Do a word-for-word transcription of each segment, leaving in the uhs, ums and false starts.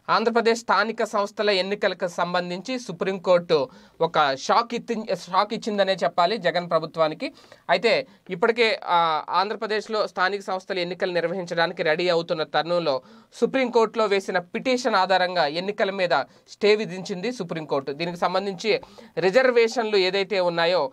ఆంధ్రప్రదేశ్ స్థానిక సంస్థల ఎన్నికలకు సంబంధించి సుప్రీంకోర్టు ఒక షాక్ ఇచ్చి షాక్ ఇచ్చిందనే చెప్పాలి జగన్ ప్రభుత్వానికి. అయితే ఇప్పటికే ఆంధ్రప్రదేశ్లో స్థానిక సంస్థల ఎన్నికలు నిర్వహించడానికి రెడీ అవుతున్న తరుణంలో సుప్రీంకోర్టులో వేసిన పిటిషన్ ఆధారంగా ఎన్నికల మీద స్టే విధించింది సుప్రీంకోర్టు. దీనికి సంబంధించి రిజర్వేషన్లు ఏదైతే ఉన్నాయో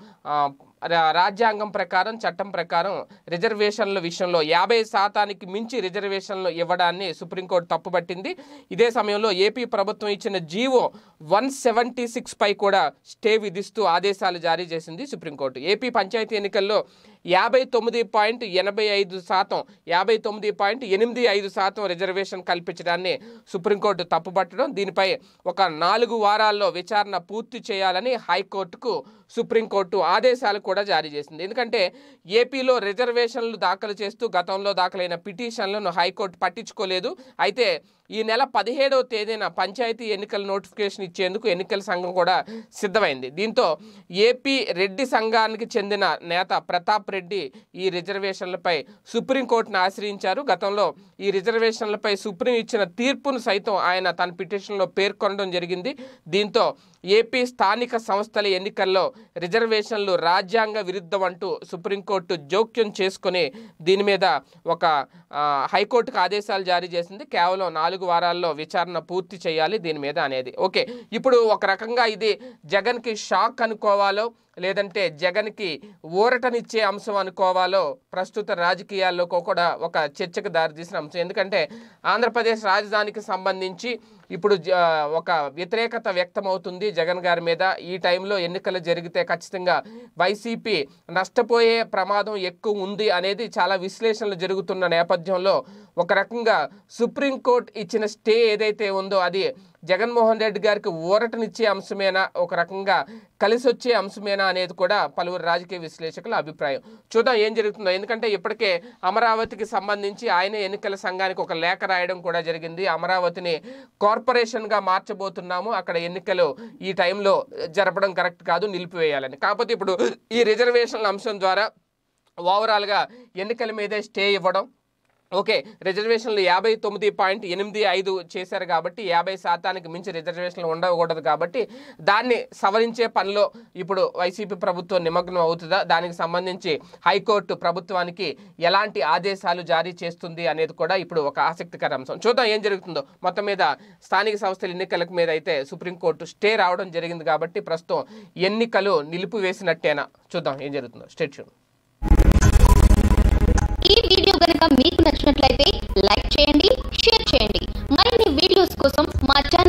రాజ్యాంగం ప్రకారం చట్టం ప్రకారం రిజర్వేషన్ల విషయంలో యాభై శాతానికి మించి రిజర్వేషన్లు ఇవ్వడాన్ని సుప్రీంకోర్టు తప్పుపట్టింది. ఇదే సమయంలో ఏపీ ప్రభుత్వం ఇచ్చిన జీవో వన్ సెవెంటీ సిక్స్ పై కూడా స్టే విధిస్తూ ఆదేశాలు జారీ చేసింది సుప్రీంకోర్టు. ఏపీ పంచాయతీ ఎన్నికల్లో యాభై తొమ్మిది పాయింట్ ఎనభై ఐదు శాతం యాభై తొమ్మిది పాయింట్ ఎనిమిది ఐదు శాతం రిజర్వేషన్ కల్పించడాన్ని సుప్రీంకోర్టు తప్పుపట్టడం, దీనిపై ఒక నాలుగు వారాల్లో విచారణ పూర్తి చేయాలని హైకోర్టుకు సుప్రీంకోర్టు ఆదేశాలు కూడా జారీ చేసింది. ఎందుకంటే ఏపీలో రిజర్వేషన్లు దాఖలు చేస్తూ గతంలో దాఖలైన పిటిషన్లను హైకోర్టు పట్టించుకోలేదు. అయితే ఈ నెల పదిహేడవ తేదీన పంచాయతీ ఎన్నికల నోటిఫికేషన్ ఇచ్చేందుకు ఎన్నికల సంఘం కూడా సిద్ధమైంది. దీంతో ఏపీ రెడ్డి సంఘానికి చెందిన నేత ప్రతాప్ రెడ్డి ఈ రిజర్వేషన్లపై సుప్రీంకోర్టును ఆశ్రయించారు. గతంలో ఈ రిజర్వేషన్లపై సుప్రీం ఇచ్చిన తీర్పును సైతం ఆయన తన పిటిషన్లో పేర్కొనడం జరిగింది. దీంతో ఏపీ స్థానిక సంస్థల ఎన్నికల్లో రిజర్వేషన్లు రాజ్యాంగ విరుద్ధం అంటూ సుప్రీంకోర్టు జోక్యం చేసుకుని దీని మీద ఒక హైకోర్టుకు ఆదేశాలు జారీ చేసింది. కేవలం నాలుగు వారాల్లో విచారణ పూర్తి చేయాలి దీని మీద అనేది. ఓకే, ఇప్పుడు ఒక రకంగా ఇది జగన్కి షాక్ అనుకోవాలో లేదంటే జగన్కి ఊరటనిచ్చే అంశం అనుకోవాలో ప్రస్తుత రాజకీయాల్లో కూడా ఒక చర్చకు దారితీసిన అంశం. ఎందుకంటే ఆంధ్రప్రదేశ్ రాజధానికి సంబంధించి ఇప్పుడు ఒక వ్యతిరేకత వ్యక్తమవుతుంది జగన్ గారి మీద. ఈ టైంలో ఎన్నికలు జరిగితే ఖచ్చితంగా వైసీపీ నష్టపోయే ప్రమాదం ఎక్కువ ఉంది అనేది చాలా విశ్లేషణలు జరుగుతున్న నేపథ్యంలో ఒక రకంగా సుప్రీంకోర్టు ఇచ్చిన స్టే ఏదైతే ఉందో అది జగన్మోహన్ రెడ్డి గారికి ఊరటనిచ్చే అంశమేనా, ఒక రకంగా కలిసి వచ్చే అంశమేనా అనేది కూడా పలువురు రాజకీయ విశ్లేషకుల అభిప్రాయం. చూద్దాం ఏం జరుగుతుందో. ఎందుకంటే ఇప్పటికే అమరావతికి సంబంధించి ఆయన ఎన్నికల సంఘానికి ఒక లేఖ రాయడం కూడా జరిగింది. అమరావతిని కార్పొరేషన్గా మార్చబోతున్నాము, అక్కడ ఎన్నికలు ఈ టైంలో జరపడం కరెక్ట్ కాదు, నిలిపివేయాలని. కాకపోతే ఇప్పుడు ఈ రిజర్వేషన్ల అంశం ద్వారా ఓవరాల్గా ఎన్నికల మీదే స్టే ఇవ్వడం. ఓకే, రిజర్వేషన్లు యాభై తొమ్మిది పాయింట్ ఎనిమిది ఐదు చేశారు కాబట్టి యాభై శాతానికి మించి రిజర్వేషన్లు ఉండకూడదు కాబట్టి దాన్ని సవరించే పనిలో ఇప్పుడు వైసీపీ ప్రభుత్వం నిమగ్నం అవుతుందా, దానికి సంబంధించి హైకోర్టు ప్రభుత్వానికి ఎలాంటి ఆదేశాలు జారీ చేస్తుంది అనేది కూడా ఇప్పుడు ఒక ఆసక్తికర అంశం. చూద్దాం ఏం జరుగుతుందో. మొత్తం మీద స్థానిక సంస్థల ఎన్నికల మీద అయితే సుప్రీంకోర్టు స్టే రావడం జరిగింది కాబట్టి ప్రస్తుతం ఎన్నికలు నిలిపివేసినట్టేనా, చూద్దాం ఏం జరుగుతుందో. Stay tune. ఈ వీడియో గనుక మీకు నచ్చినట్లయితే లైక్ చేయండి, షేర్ చేయండి. మరిన్ని వీడియోస్ కోసం మా ఛానల్